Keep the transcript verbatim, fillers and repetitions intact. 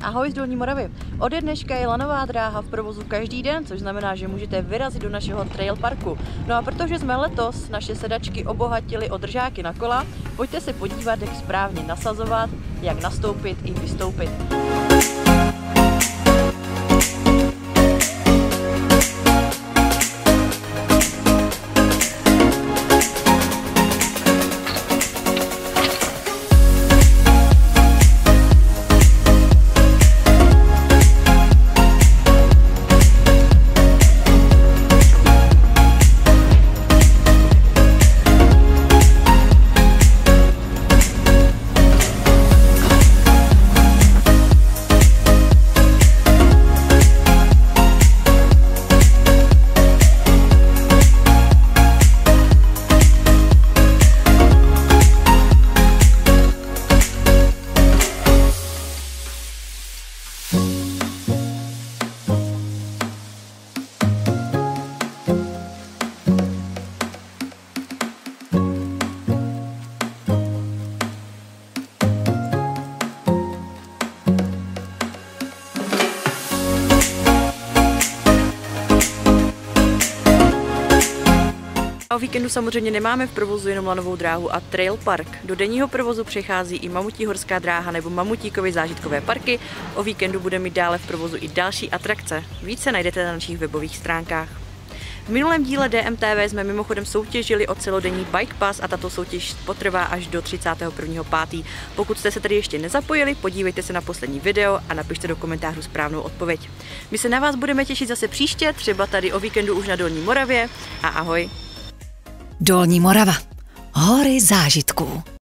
Ahoj z Dolní Moravy. Ode dneška je lanová dráha v provozu každý den, což znamená, že můžete vyrazit do našeho trail parku. No a protože jsme letos naše sedačky obohatili o držáky na kola, pojďte se podívat, jak správně nasazovat, jak nastoupit i vystoupit. O víkendu samozřejmě nemáme v provozu jenom lanovou dráhu a trail park. Do denního provozu přechází i Mamutí horská dráha nebo Mamutíkovy zážitkové parky. O víkendu bude mít dále v provozu i další atrakce. Více najdete na našich webových stránkách. V minulém díle D M T V jsme mimochodem soutěžili o celodenní Bike Pass a tato soutěž potrvá až do třicátého prvního pátého Pokud jste se tady ještě nezapojili, podívejte se na poslední video a napište do komentářů správnou odpověď. My se na vás budeme těšit zase příště, třeba tady o víkendu už na Dolní Moravě a ahoj! Dolní Morava. Hory zážitků.